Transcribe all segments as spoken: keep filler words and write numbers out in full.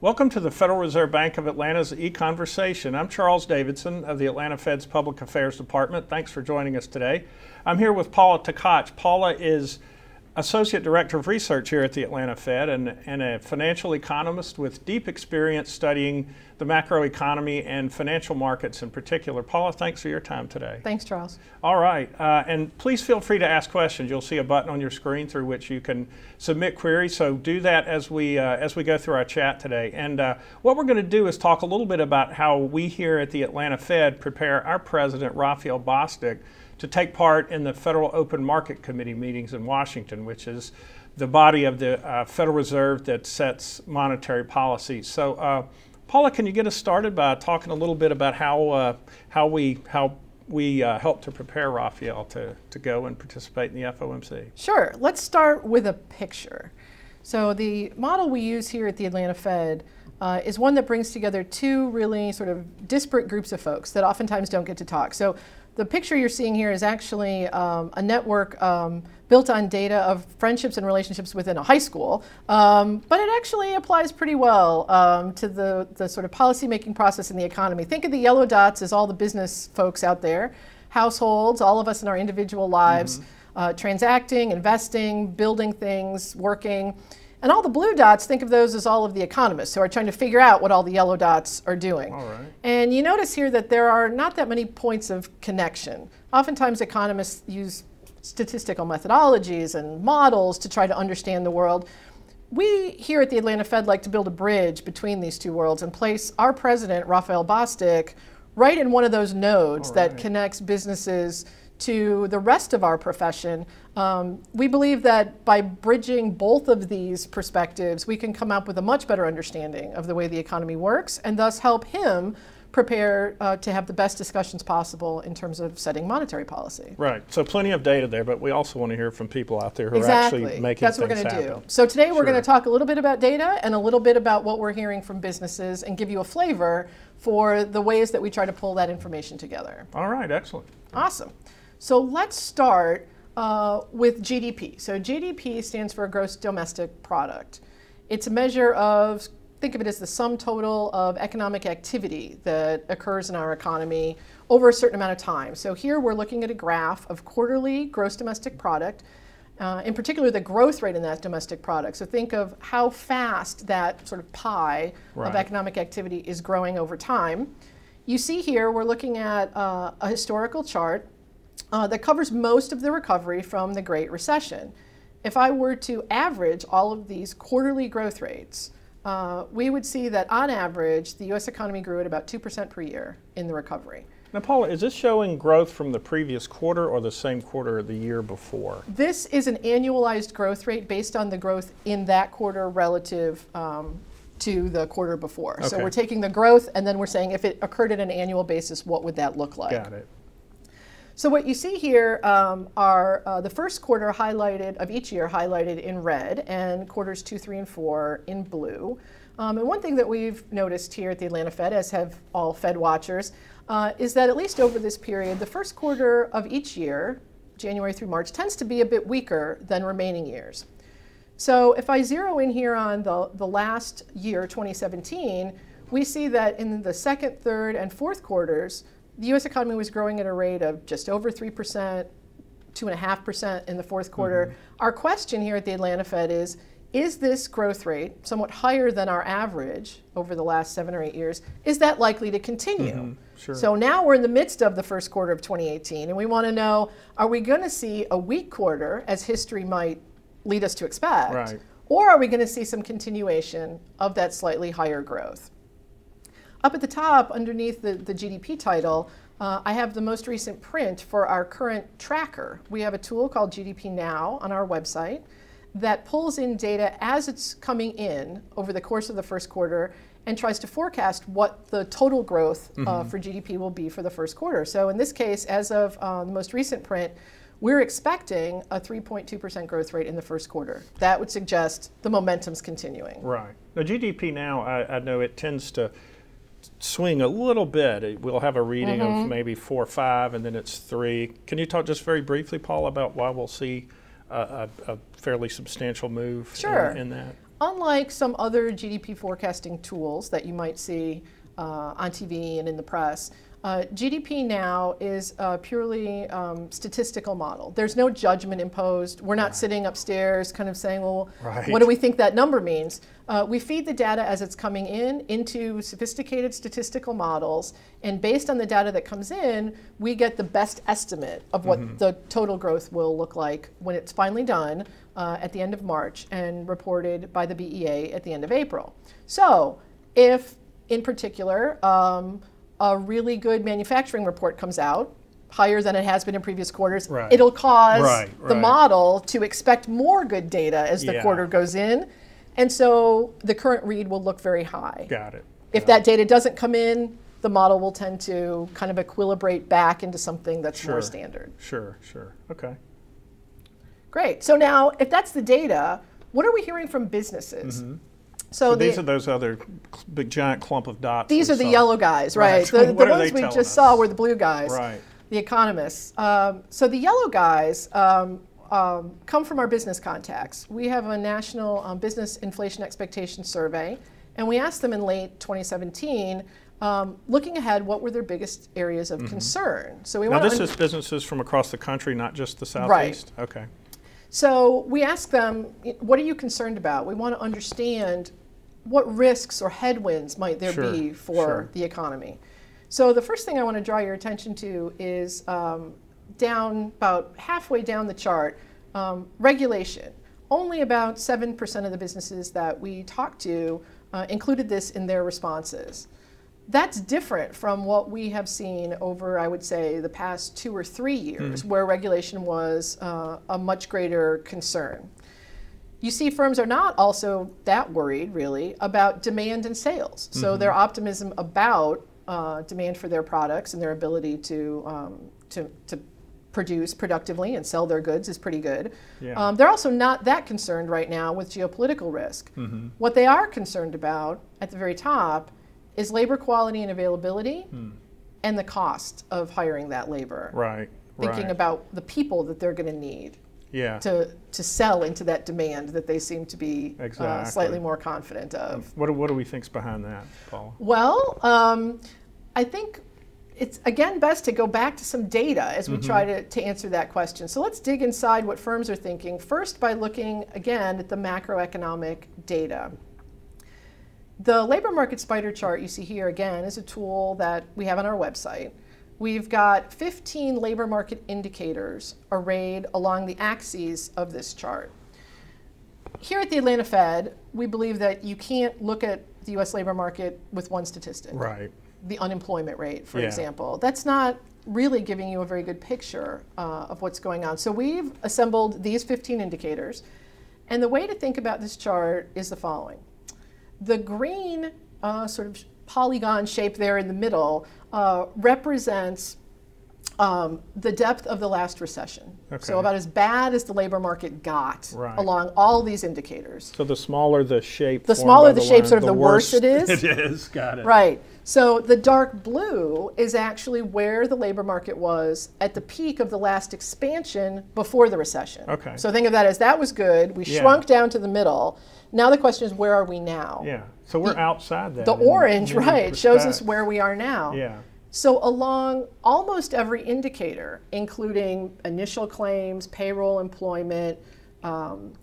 Welcome to the Federal Reserve Bank of Atlanta's eConversation. I'm Charles Davidson of the Atlanta Fed's Public Affairs Department. Thanks for joining us today. I'm here with Paula Tkac. Paula is Associate Director of Research here at the Atlanta Fed and, and a financial economist with deep experience studying the macroeconomy and financial markets in particular. Paula, thanks for your time today. Thanks, Charles. All right, uh, and please feel free to ask questions. You'll see a button on your screen through which you can submit queries, so do that as we, uh, as we go through our chat today. And uh, what we're going to do is talk a little bit about how we here at the Atlanta Fed prepare our president, Raphael Bostic, to take part in the Federal Open Market Committee meetings in Washington, which is the body of the uh, Federal Reserve that sets monetary policy. So, uh, Paula, can you get us started by talking a little bit about how uh, how we how we uh, help to prepare Raphael to to go and participate in the F O M C? Sure. Let's start with a picture. So the model we use here at the Atlanta Fed uh, is one that brings together two really sort of disparate groups of folks that oftentimes don't get to talk. So the picture you're seeing here is actually um, a network um, built on data of friendships and relationships within a high school, um, but it actually applies pretty well um, to the, the sort of policymaking process in the economy. Think of the yellow dots as all the business folks out there, households, all of us in our individual lives, mm-hmm. uh, transacting, investing, building things, working. And all the blue dots, think of those as all of the economists who are trying to figure out what all the yellow dots are doing. All right. And you notice here that there are not that many points of connection. Oftentimes economists use statistical methodologies and models to try to understand the world. We here at the Atlanta Fed like to build a bridge between these two worlds and place our president, Raphael Bostic, right in one of those nodes All that right. connects businesses to the rest of our profession. Um, we believe that by bridging both of these perspectives, we can come up with a much better understanding of the way the economy works and thus help him prepare uh, to have the best discussions possible in terms of setting monetary policy. Right. So plenty of data there, but we also want to hear from people out there who exactly. are actually making That's what things we're going to happen. do. So today Sure. we're going to talk a little bit about data and a little bit about what we're hearing from businesses and give you a flavor for the ways that we try to pull that information together. All right. Excellent. Awesome. So let's start uh, with G D P. So G D P stands for gross domestic product. It's a measure of, think of it as the sum total of economic activity that occurs in our economy over a certain amount of time. So here we're looking at a graph of quarterly gross domestic product, uh, in particular the growth rate in that domestic product. So think of how fast that sort of pie Right. of economic activity is growing over time. You see here we're looking at uh, a historical chart Uh, that covers most of the recovery from the Great Recession. If I were to average all of these quarterly growth rates, uh, we would see that on average, the U S economy grew at about two percent per year in the recovery. Now, Paula, is this showing growth from the previous quarter or the same quarter of the year before? This is an annualized growth rate based on the growth in that quarter relative um, to the quarter before. Okay. So we're taking the growth and then we're saying if it occurred at an annual basis, what would that look like? Got it. So what you see here um, are uh, the first quarter highlighted of each year highlighted in red and quarters two, three, and four in blue. Um, and one thing that we've noticed here at the Atlanta Fed, as have all Fed watchers, uh, is that at least over this period, the first quarter of each year, January through March, tends to be a bit weaker than remaining years. So if I zero in here on the, the last year, twenty seventeen, we see that in the second, third, and fourth quarters, the U S economy was growing at a rate of just over three percent, two point five percent in the fourth quarter. Mm-hmm. Our question here at the Atlanta Fed is, is this growth rate, somewhat higher than our average over the last seven or eight years, is that likely to continue? Mm-hmm. Sure. So now we're in the midst of the first quarter of twenty eighteen, and we want to know, are we going to see a weak quarter, as history might lead us to expect, Right. or are we going to see some continuation of that slightly higher growth? Up at the top, underneath the, the G D P title, uh, I have the most recent print for our current tracker. We have a tool called G D P Now on our website that pulls in data as it's coming in over the course of the first quarter and tries to forecast what the total growth mm-hmm. uh, for G D P will be for the first quarter. So in this case, as of uh, the most recent print, we're expecting a three point two percent growth rate in the first quarter. That would suggest the momentum's continuing. Right. Now, G D P Now, I, I know it tends to swing a little bit. We'll have a reading mm-hmm. of maybe four or five, and then it's three. Can you talk just very briefly, Paul, about why we'll see a, a fairly substantial move Sure. in, in that. Unlike some other G D P forecasting tools that you might see uh, on T V and in the press, uh, G D P now is a purely um, statistical model. There's no judgment imposed. We're not right. sitting upstairs kind of saying, well, right. what do we think that number means? Uh, we feed the data as it's coming in into sophisticated statistical models, and based on the data that comes in, we get the best estimate of what mm-hmm. the total growth will look like when it's finally done uh, at the end of March and reported by the B E A at the end of April. So if, in particular, um, a really good manufacturing report comes out, higher than it has been in previous quarters, right. it'll cause right, right. the model to expect more good data as the yeah. quarter goes in. And so the current read will look very high. Got it. If that data doesn't come in, the model will tend to kind of equilibrate back into something that's sure. more standard. Sure, sure. Okay. Great. So now, if that's the data, what are we hearing from businesses? Mm-hmm. So, so the, these are those other big giant clump of dots. These are the saw. yellow guys, right? right. The, the ones we just us? saw were the blue guys, right. the economists. Um, so the yellow guys um, um, come from our business contacts. We have a national um, business inflation expectation survey, and we asked them in late twenty seventeen, um, looking ahead, what were their biggest areas of mm-hmm. concern? So we now want this is businesses from across the country, not just the Southeast? Right. Okay. So we ask them, what are you concerned about? We want to understand what risks or headwinds might there sure, be for sure. the economy. So the first thing I want to draw your attention to is um, down about halfway down the chart, um, regulation. Only about seven percent of the businesses that we talked to uh, included this in their responses. That's different from what we have seen over, I would say, the past two or three years, mm. where regulation was uh, a much greater concern. You see, firms are not also that worried, really, about demand and sales. Mm-hmm. So their optimism about uh, demand for their products and their ability to, um, to, to produce productively and sell their goods is pretty good. Yeah. Um, they're also not that concerned right now with geopolitical risk. Mm-hmm. What they are concerned about at the very top is labor quality and availability mm. and the cost of hiring that labor. Right. Thinking right. about the people that they're going to need. Yeah. To, to sell into that demand that they seem to be exactly. uh, slightly more confident of. What do, what do we think's behind that, Paula? Well, um, I think it's, again, best to go back to some data as we mm-hmm. try to, to answer that question. So let's dig inside what firms are thinking, first by looking, again, at the macroeconomic data. The labor market spider chart you see here, again, is a tool that we have on our website. We've got fifteen labor market indicators arrayed along the axes of this chart. Here at the Atlanta Fed, we believe that you can't look at the U S labor market with one statistic. Right. The unemployment rate, for yeah. example. That's not really giving you a very good picture uh, of what's going on. So we've assembled these fifteen indicators. And the way to think about this chart is the following. The green uh, sort of polygon shape there in the middle uh, represents um, the depth of the last recession. Okay. So about as bad as the labor market got right. along all these indicators. So the smaller the shape, the smaller the, the shape, line, sort of the the worse it is. It is, got it. Right. So the dark blue is actually where the labor market was at the peak of the last expansion before the recession. Okay. So think of that as that was good. We yeah. shrunk down to the middle. Now the question is, where are we now? Yeah. So we're the, outside that. The in, orange, in right, shows us where we are now. Yeah. So along almost every indicator, including initial claims, payroll employment, um,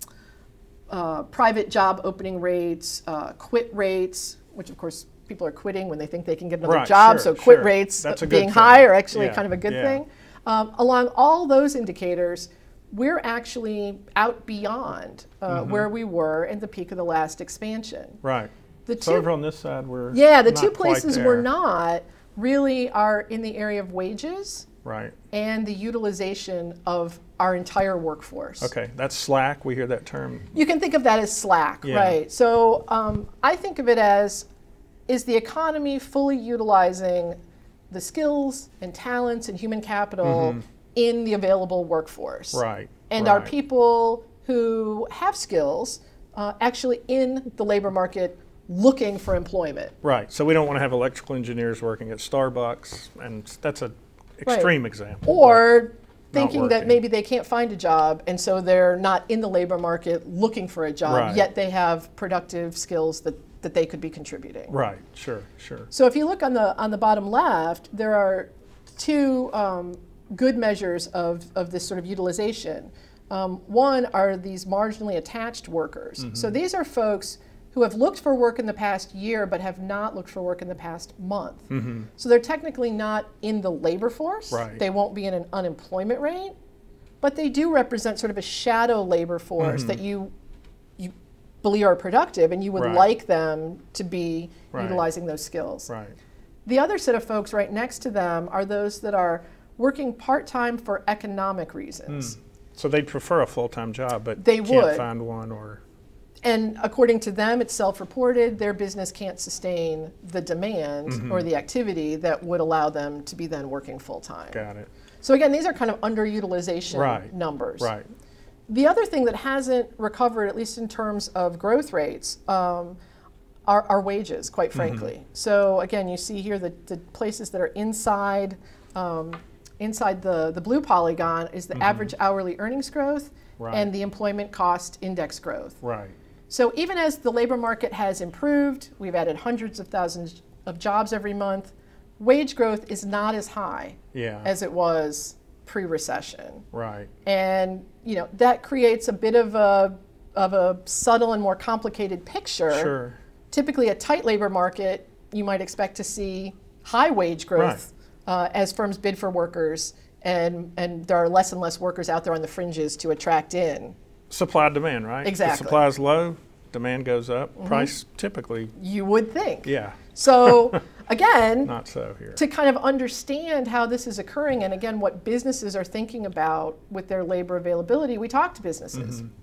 uh, private job opening rates, uh, quit rates, which of course people are quitting when they think they can get another right, job, sure, so quit sure. rates That's a being good high thing. are actually yeah. kind of a good yeah. thing. Um, along all those indicators, we're actually out beyond uh, mm-hmm. where we were at the peak of the last expansion. Right. The two, so over on this side, we're yeah, the not two places quite we're there. not really are in the area of wages right. and the utilization of our entire workforce. Okay, that's slack. We hear that term. You can think of that as slack, yeah. right? So um, I think of it as, is the economy fully utilizing the skills and talents and human capital mm-hmm. in the available workforce? Right. And right. are people who have skills uh, actually in the labor market looking for employment? Right. So we don't want to have electrical engineers working at Starbucks, and that's an extreme right. example. Or thinking that maybe they can't find a job, and so they're not in the labor market looking for a job, right. yet they have productive skills that, that they could be contributing. Right, sure, sure. So if you look on the, on the bottom left, there are two um, good measures of, of this sort of utilization. Um, one are these marginally attached workers. Mm-hmm. So these are folks who have looked for work in the past year but have not looked for work in the past month. Mm-hmm. So they're technically not in the labor force. Right. They won't be in an unemployment rate, but they do represent sort of a shadow labor force mm-hmm. that you you believe are productive, and you would right. like them to be right. utilizing those skills. Right. The other set of folks right next to them are those that are working part-time for economic reasons. Mm. So they'd prefer a full-time job, but they can't would. find one, or... And according to them, it's self-reported, their business can't sustain the demand mm-hmm. or the activity that would allow them to be then working full-time. Got it. So again, these are kind of underutilization right. numbers. Right. The other thing that hasn't recovered, at least in terms of growth rates, um, are, are wages, quite frankly. Mm-hmm. So again, you see here the, the places that are inside um, inside the, the blue polygon is the mm-hmm. average hourly earnings growth right. and the employment cost index growth. Right. So even as the labor market has improved, we've added hundreds of thousands of jobs every month, wage growth is not as high yeah. as it was pre-recession. Right. And you know that creates a bit of a of a subtle and more complicated picture. Sure. Typically a tight labor market, you might expect to see high wage growth right. uh, as firms bid for workers, and, and there are less and less workers out there on the fringes to attract in. Supply demand, right? Exactly. If supply is low, demand goes up. Mm-hmm. Price typically. You would think. Yeah. So again, not so here. To kind of understand how this is occurring, and again what businesses are thinking about with their labor availability, we talk to businesses. Mm-hmm.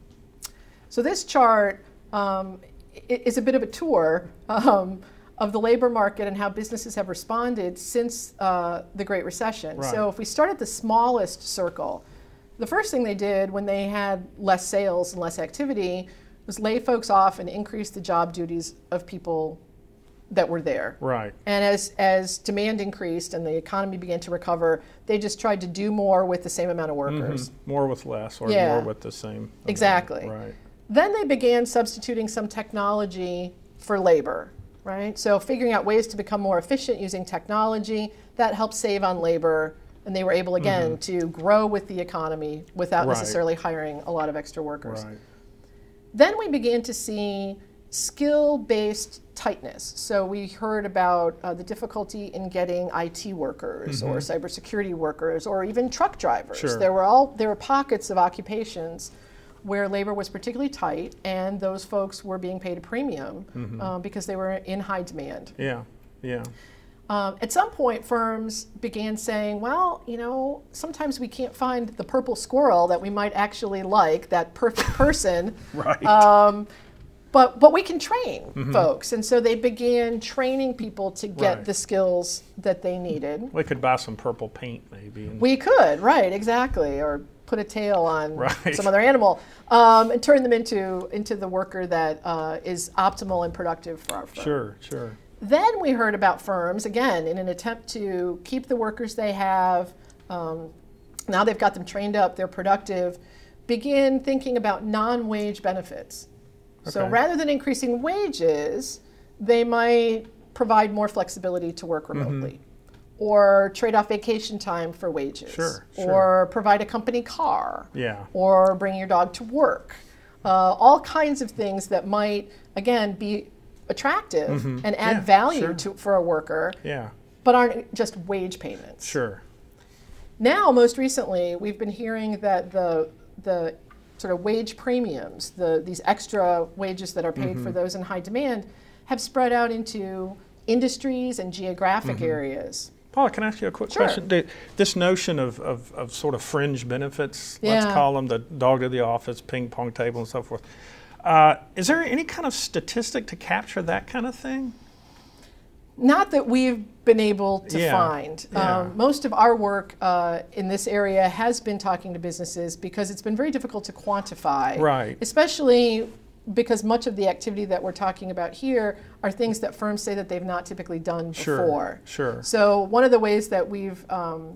So this chart um, is a bit of a tour um, of the labor market and how businesses have responded since uh, the Great Recession. Right. So if we start at the smallest circle, the first thing they did when they had less sales and less activity was lay folks off and increase the job duties of people that were there. Right. And as, as demand increased and the economy began to recover, they just tried to do more with the same amount of workers. Mm-hmm. More with less, or yeah. more with the same amount. Exactly. Right. Then they began substituting some technology for labor, right? So figuring out ways to become more efficient using technology, that helped save on labor, and they were able again mm-hmm. to grow with the economy without right. necessarily hiring a lot of extra workers. Right. Then we began to see skill-based tightness. So we heard about uh, the difficulty in getting I T workers mm-hmm. or cybersecurity workers or even truck drivers. Sure. There were all there were pockets of occupations where labor was particularly tight, and those folks were being paid a premium mm-hmm. uh, because they were in high demand. Yeah, yeah. Um, at some point, firms began saying, well, you know, sometimes we can't find the purple squirrel that we might actually like, that perfect person. Right. Um, but, but we can train mm-hmm. folks. And so they began training people to get right. the skills that they needed. We could buy some purple paint, maybe. And we could, right, exactly. Or put a tail on right. some other animal um, and turn them into, into the worker that uh, is optimal and productive for our firm. Sure, sure. Then we heard about firms, again, in an attempt to keep the workers they have, um, now they've got them trained up, they're productive, begin thinking about non-wage benefits. Okay. So rather than increasing wages, they might provide more flexibility to work remotely. Mm-hmm. Or trade off vacation time for wages. Sure, sure. Or provide a company car. Yeah. Or bring your dog to work. Uh, all kinds of things that might, again, be attractive mm-hmm. and add yeah, value sure. to, for a worker, yeah. but aren't just wage payments. Sure. Now, most recently, we've been hearing that the, the sort of wage premiums, the, these extra wages that are paid mm-hmm. for those in high demand, have spread out into industries and geographic mm-hmm. areas. Paula, can I ask you a quick sure. question? This notion of, of, of sort of fringe benefits, yeah. let's call them the dog to the office, ping pong table and so forth. Uh, is there any kind of statistic to capture that kind of thing? Not that we've been able to yeah. find. Yeah. Um, most of our work uh, in this area has been talking to businesses because it's been very difficult to quantify. Right. Especially because much of the activity that we're talking about here are things that firms say that they've not typically done sure, before. Sure. So one of the ways that we've um,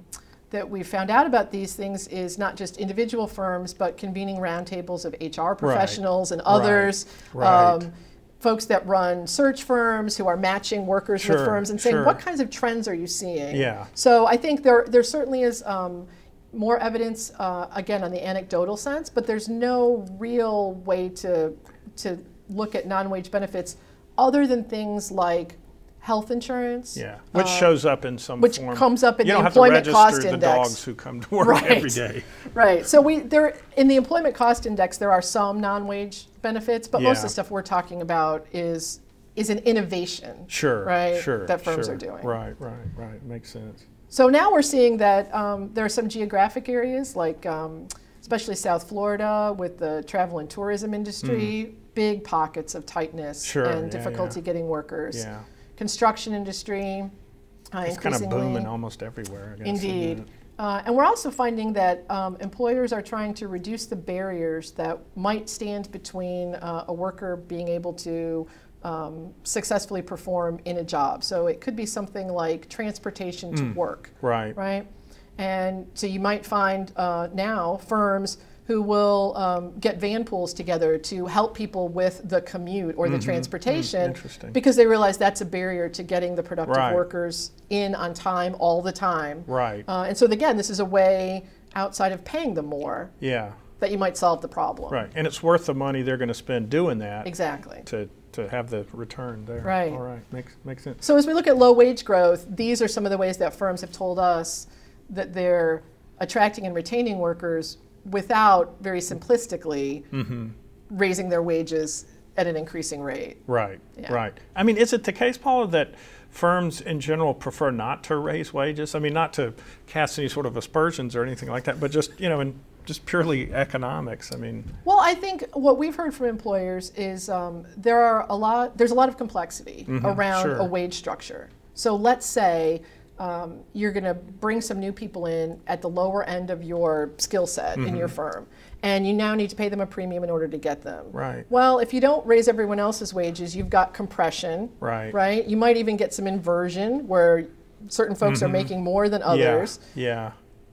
that we found out about these things is not just individual firms, but convening roundtables of H R professionals right. and others, right. Right. Um, folks that run search firms who are matching workers sure. with firms and saying, sure. what kinds of trends are you seeing? Yeah. So I think there, there certainly is um, more evidence, uh, again, on the anecdotal sense, but there's no real way to, to look at non-wage benefits other than things like health insurance. Yeah, which uh, shows up in some which form. comes up in you the don't employment have to cost register the index. dogs who come to work right. every day. Right. So we there in the employment cost index there are some non-wage benefits, but yeah. most of the stuff we're talking about is is an innovation. Sure. Right. Sure. That firms sure. are doing. Right. Right. Right. Makes sense. So now we're seeing that um, there are some geographic areas like. Um, especially South Florida with the travel and tourism industry, mm. big pockets of tightness sure, and yeah, difficulty yeah. getting workers. Yeah. Construction industry, uh, it's kind of booming almost everywhere, I guess. Indeed. Uh, and we're also finding that um, employers are trying to reduce the barriers that might stand between uh, a worker being able to um, successfully perform in a job. So it could be something like transportation to mm. work. Right. Right. And so you might find uh, now firms who will um, get van pools together to help people with the commute or the mm-hmm. transportation mm, because they realize that's a barrier to getting the productive right. workers in on time all the time. Right. Uh, and so again, this is a way outside of paying them more yeah. that you might solve the problem. Right. And it's worth the money they're going to spend doing that. Exactly. To, to have the return there. Right. All right. Makes, makes sense. So as we look at low wage growth, these are some of the ways that firms have told us that they're attracting and retaining workers without, very simplistically, mm-hmm. raising their wages at an increasing rate. Right, yeah. right. I mean, is it the case, Paula, that firms in general prefer not to raise wages? I mean, not to cast any sort of aspersions or anything like that, but just, you know, in just purely economics, I mean. Well, I think what we've heard from employers is um, there are a lot, there's a lot of complexity mm-hmm. around sure. a wage structure. So let's say Um, you're going to bring some new people in at the lower end of your skill set mm-hmm. in your firm, and you now need to pay them a premium in order to get them. Right. Well, if you don't raise everyone else's wages, you've got compression. Right. Right. You might even get some inversion where certain folks mm-hmm. are making more than others. Yeah. yeah.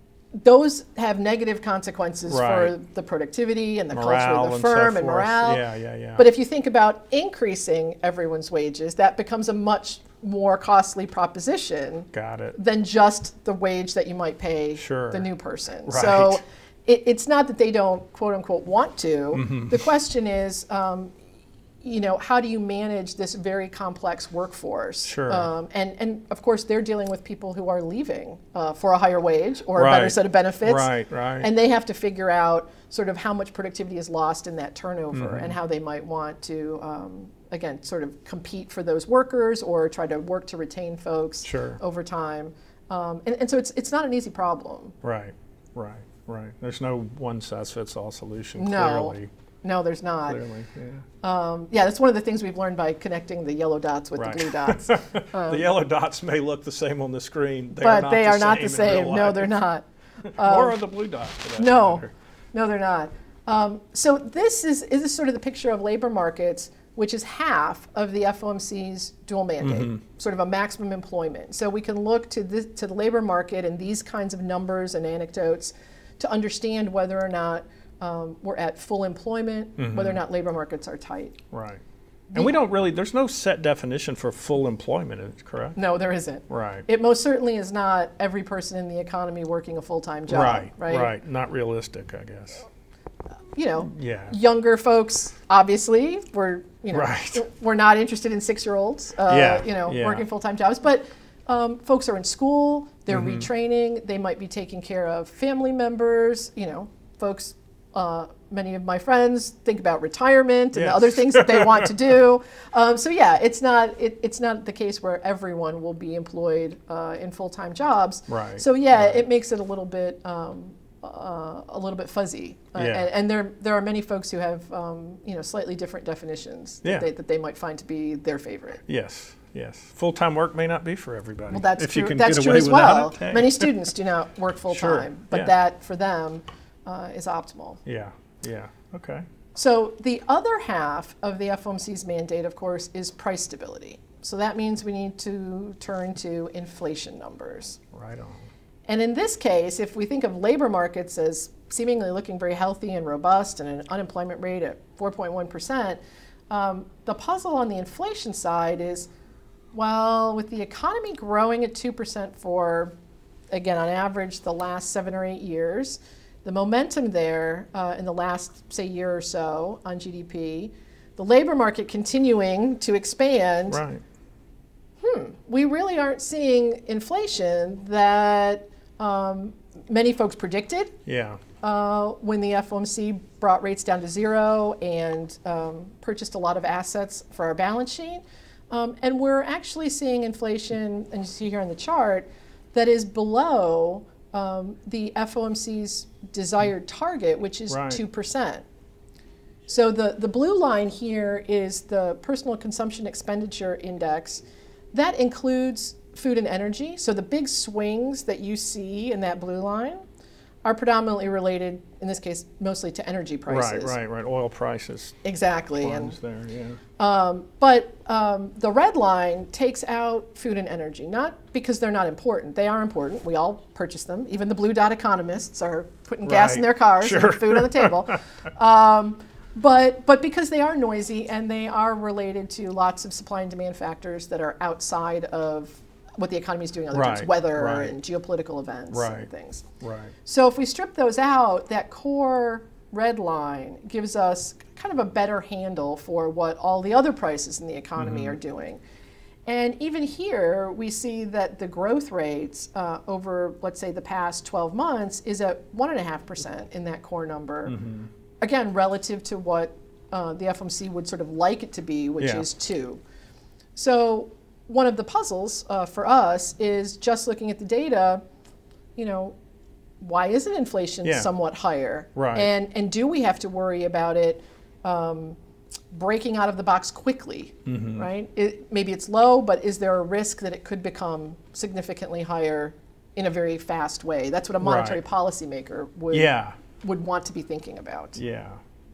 Those have negative consequences right. for the productivity and the morale culture of the and firm so and forth. morale. Yeah, yeah, yeah. But if you think about increasing everyone's wages, that becomes a much more costly proposition Got it. than just the wage that you might pay sure. the new person. Right. So it, it's not that they don't, quote unquote, want to. Mm-hmm. The question is, um, you know, how do you manage this very complex workforce? Sure. Um, and, and of course, they're dealing with people who are leaving uh, for a higher wage or right. a better set of benefits. Right, right. And they have to figure out sort of how much productivity is lost in that turnover mm-hmm. and how they might want to, um, again, sort of compete for those workers or try to work to retain folks sure. over time. Um, and, and so it's, it's not an easy problem. Right, right, right. There's no one-size-fits-all solution, no. clearly. No, there's not. Clearly, yeah. Um, yeah, that's one of the things we've learned by connecting the yellow dots with right. the blue dots. Um, the yellow dots may look the same on the screen. They but are not they the are not same the same. No, they're not. Um, Or are the blue dots for that No, matter. no, they're not. Um, so this is, is this sort of the picture of labor markets, which is half of the F O M C's dual mandate, mm-hmm. sort of a maximum employment. So we can look to, this, to the labor market and these kinds of numbers and anecdotes to understand whether or not um, we're at full employment, mm-hmm. whether or not labor markets are tight. Right. And we don't really, there's no set definition for full employment, correct? No, there isn't. Right. It most certainly is not every person in the economy working a full-time job. Right, right, right. Not realistic, I guess. You know, yeah. younger folks, obviously, we're, you know, right. we're not interested in six-year-olds, uh, yeah. you know, yeah. working full-time jobs. But um, folks are in school, they're mm-hmm. retraining, they might be taking care of family members, you know, folks, uh, many of my friends think about retirement and yes. the other things that they want to do. Um, so yeah, it's not, it, it's not the case where everyone will be employed uh, in full-time jobs. Right. So yeah, right. it makes it a little bit, um, Uh, a little bit fuzzy, uh, yeah. and, and there there are many folks who have um, you know slightly different definitions that, yeah. they, that they might find to be their favorite. Yes, yes. Full-time work may not be for everybody. Well, that's if true. You can that's get true away as well. It, hey. Many students do not work full-time, sure. but yeah. that for them uh, is optimal. Yeah, yeah. Okay. So the other half of the F O M C's mandate, of course, is price stability. So that means we need to turn to inflation numbers. Right on. And in this case, if we think of labor markets as seemingly looking very healthy and robust and an unemployment rate at four point one percent, um, the puzzle on the inflation side is, well, with the economy growing at two percent for, again, on average, the last seven or eight years, the momentum there uh, in the last, say, year or so on G D P, the labor market continuing to expand, right. hmm, we really aren't seeing inflation that um, many folks predicted yeah. uh, when the F O M C brought rates down to zero and um, purchased a lot of assets for our balance sheet. Um, and we're actually seeing inflation, and you see here on the chart, that is below um, the F O M C's desired target, which is right. two percent. So the, the blue line here is the personal consumption expenditure index. That includes food and energy. So the big swings that you see in that blue line are predominantly related, in this case, mostly to energy prices. Right, right, right. Oil prices. Exactly. And, there, yeah. um, but um, the red line takes out food and energy, not because they're not important. They are important. We all purchase them. Even the blue dot economists are putting gas Right. in their cars Sure. and food on the table. Um, but, but because they are noisy and they are related to lots of supply and demand factors that are outside of what the economy is doing, other Right, things, weather right. and geopolitical events Right. and things. Right. So if we strip those out, that core red line gives us kind of a better handle for what all the other prices in the economy mm-hmm. are doing. And even here, we see that the growth rates uh, over, let's say, the past twelve months is at one point five percent in that core number. Mm-hmm. Again, relative to what uh, the F O M C would sort of like it to be, which yeah. is two. So one of the puzzles uh, for us is just looking at the data, you know, why isn't inflation yeah. somewhat higher? Right. And, and do we have to worry about it um, breaking out of the box quickly, mm-hmm. right? It, maybe it's low, but is there a risk that it could become significantly higher in a very fast way? That's what a monetary right. policymaker would, yeah. would want to be thinking about. Yeah.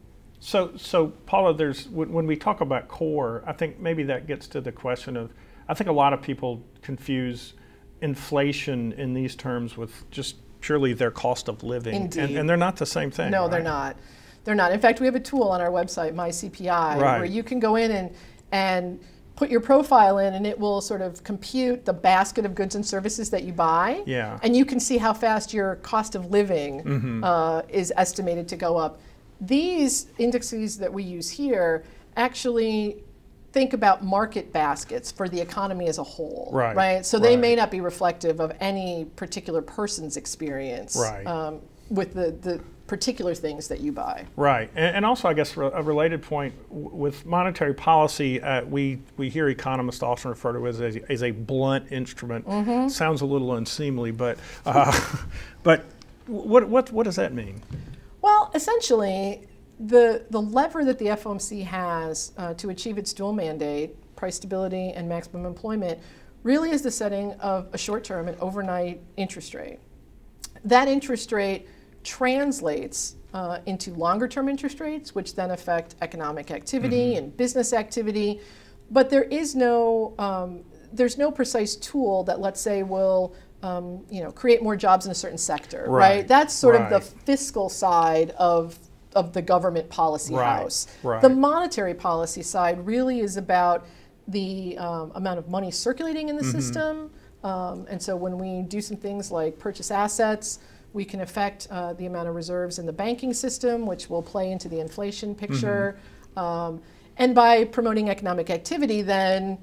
So, so Paula, there's, when, when we talk about core, I think maybe that gets to the question of, I think a lot of people confuse inflation in these terms with just purely their cost of living. Indeed. And, and they're not the same thing. No, right? they're not. They're not. In fact, we have a tool on our website, My C P I, right. where you can go in and, and put your profile in, and it will sort of compute the basket of goods and services that you buy. Yeah. And you can see how fast your cost of living mm-hmm. uh, is estimated to go up. These indexes that we use here actually think about market baskets for the economy as a whole, right? right? So they right. may not be reflective of any particular person's experience right. um, with the, the particular things that you buy. Right, and, and also I guess a related point w- with monetary policy, uh, we, we hear economists often refer to it as a, as a blunt instrument. Mm-hmm. Sounds a little unseemly, but, uh, but what, what, what does that mean? Well, essentially, The, the lever that the F O M C has uh, to achieve its dual mandate, price stability and maximum employment, really is the setting of a short-term and overnight interest rate. That interest rate translates uh, into longer-term interest rates, which then affect economic activity mm-hmm. and business activity. But there is no, um, there's no precise tool that, let's say, will um, you know, create more jobs in a certain sector, right? right? That's sort right. of the fiscal side of of the government policy right, house. Right. The monetary policy side really is about the um, amount of money circulating in the mm-hmm. system. Um, and so when we do some things like purchase assets, we can affect uh, the amount of reserves in the banking system, which will play into the inflation picture. Mm-hmm. Um, and by promoting economic activity, then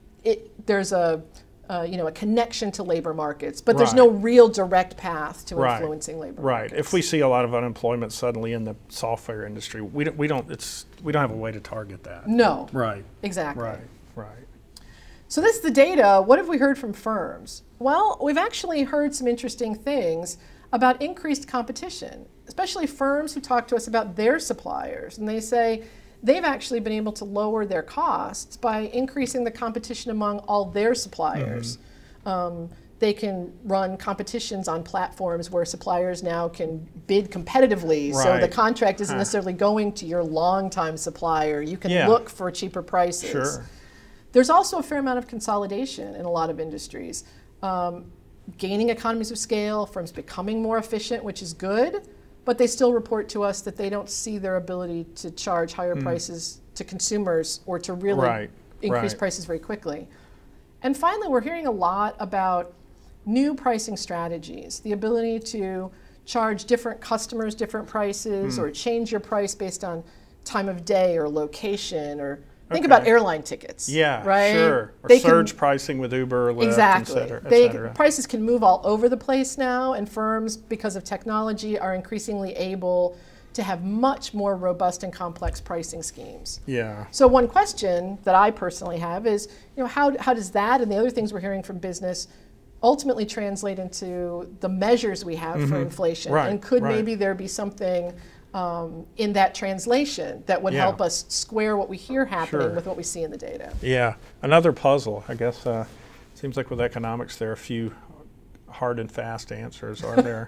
it, there's a Uh, you know, a connection to labor markets, but there's right. no real direct path to right. influencing labor right. markets. If we see a lot of unemployment suddenly in the software industry, we don't, we don't, it's, we don't have a way to target that. No. Right. Exactly. Right. Right. So this is the data. What have we heard from firms? Well, we've actually heard some interesting things about increased competition, especially firms who talk to us about their suppliers, and they say they've actually been able to lower their costs by increasing the competition among all their suppliers. Mm-hmm. Um, they can run competitions on platforms where suppliers now can bid competitively. Right. So the contract isn't huh. necessarily going to your longtime supplier. You can yeah. look for cheaper prices. Sure. There's also a fair amount of consolidation in a lot of industries. Um, gaining economies of scale, firms becoming more efficient, which is good, but they still report to us that they don't see their ability to charge higher mm. prices to consumers or to really right. increase right. prices very quickly. And finally, we're hearing a lot about new pricing strategies, the ability to charge different customers different prices mm. or change your price based on time of day or location, or think okay. about airline tickets. Yeah, right? sure. Or they surge can, pricing with Uber or Lyft, exactly. et cetera, et they, cetera. Prices can move all over the place now, and firms, because of technology, are increasingly able to have much more robust and complex pricing schemes. Yeah. So one question that I personally have is, you know, how, how does that and the other things we're hearing from business ultimately translate into the measures we have mm-hmm. for inflation? Right, and could right. maybe there be something um, in that translation that would yeah. help us square what we hear happening sure. with what we see in the data? Yeah, another puzzle, I guess. Uh, seems like with economics there are a few hard and fast answers, are there?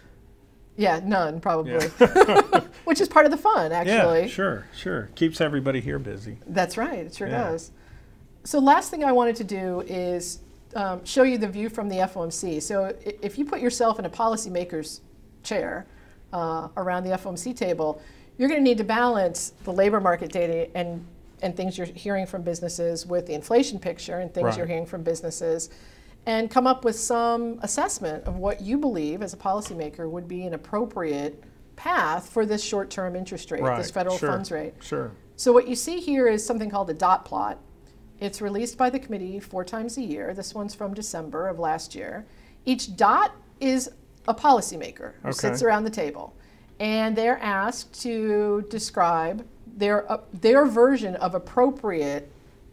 Yeah, none probably, yeah. which is part of the fun, actually. Yeah, sure, sure. Keeps everybody here busy. That's right, it sure yeah. does. So last thing I wanted to do is um, show you the view from the F O M C. So if you put yourself in a policymaker's chair uh, around the F O M C table, you're going to need to balance the labor market data and, and things you're hearing from businesses with the inflation picture and things right. you're hearing from businesses, and come up with some assessment of what you believe as a policymaker would be an appropriate path for this short-term interest rate, right. this federal sure. funds rate. Sure. So what you see here is something called a dot plot. It's released by the committee four times a year. This one's from December of last year. Each dot is a policymaker who okay. sits around the table, and they're asked to describe their, uh, their version of appropriate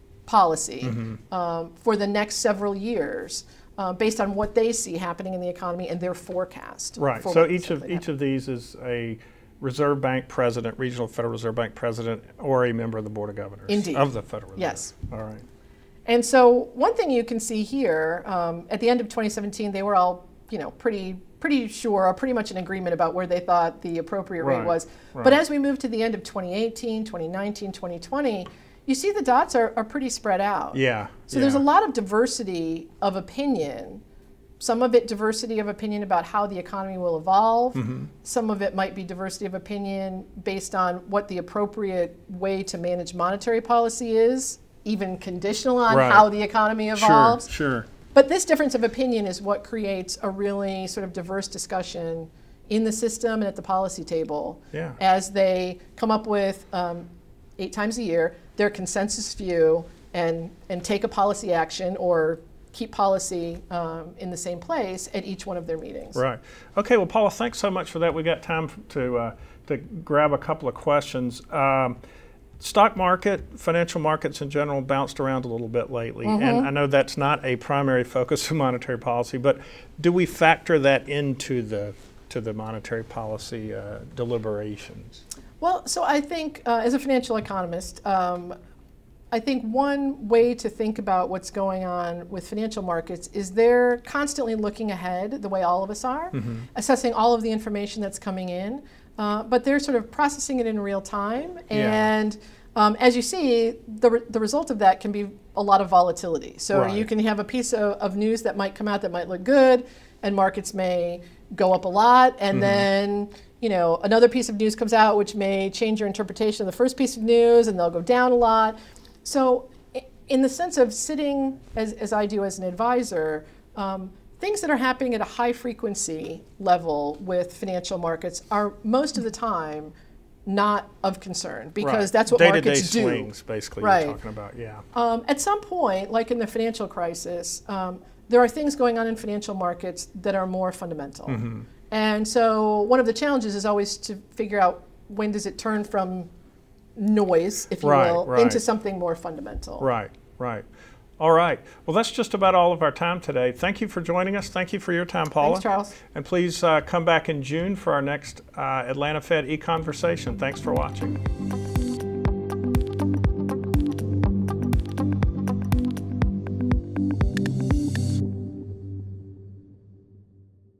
policy mm-hmm. um, for the next several years, uh, based on what they see happening in the economy and their forecast. Right. So each of each of these is a Reserve Bank president, regional Federal Reserve Bank president, or a member of the Board of Governors Indeed. of the Federal Reserve. Yes. All right. And so one thing you can see here, um, at the end of twenty seventeen, they were all, you know, pretty pretty sure, or pretty much in agreement about where they thought the appropriate right. rate was. Right. But as we move to the end of twenty eighteen, twenty nineteen, twenty twenty, you see the dots are, are pretty spread out. Yeah. So yeah. there's a lot of diversity of opinion. Some of it diversity of opinion about how the economy will evolve. Mm-hmm. Some of it might be diversity of opinion based on what the appropriate way to manage monetary policy is, even conditional on right. how the economy evolves. Sure, sure. But this difference of opinion is what creates a really sort of diverse discussion in the system and at the policy table yeah. as they come up with, um, eight times a year, their consensus view and, and take a policy action or keep policy um, in the same place at each one of their meetings. Right. Okay, well, Paula, thanks so much for that. We got time to, uh, to grab a couple of questions. Um, stock market, financial markets in general bounced around a little bit lately, mm-hmm. and I know that's not a primary focus of monetary policy, but do we factor that into the, to the monetary policy uh, deliberations? Well, so I think uh, as a financial economist, um, I think one way to think about what's going on with financial markets is they're constantly looking ahead, the way all of us are, mm-hmm. assessing all of the information that's coming in, uh, but they're sort of processing it in real time. And yeah. um, as you see, the, re the result of that can be a lot of volatility. So right. you can have a piece of, of news that might come out that might look good, and markets may go up a lot, and mm-hmm. then you know, another piece of news comes out which may change your interpretation of the first piece of news, and they'll go down a lot. So in the sense of sitting, as, as I do as an advisor, um, things that are happening at a high frequency level with financial markets are most of the time not of concern, because right. that's what Day markets to day do. swings, basically, right. you're talking about, yeah. Um, at some point, like in the financial crisis, um, there are things going on in financial markets that are more fundamental. Mm-hmm. And so one of the challenges is always to figure out when does it turn from noise, if you right, will, right. into something more fundamental. Right, right. All right. Well, that's just about all of our time today. Thank you for joining us. Thank you for your time, Paula. Thanks, Charles. And please uh, come back in June for our next uh, Atlanta Fed ECONversation. Thanks for watching.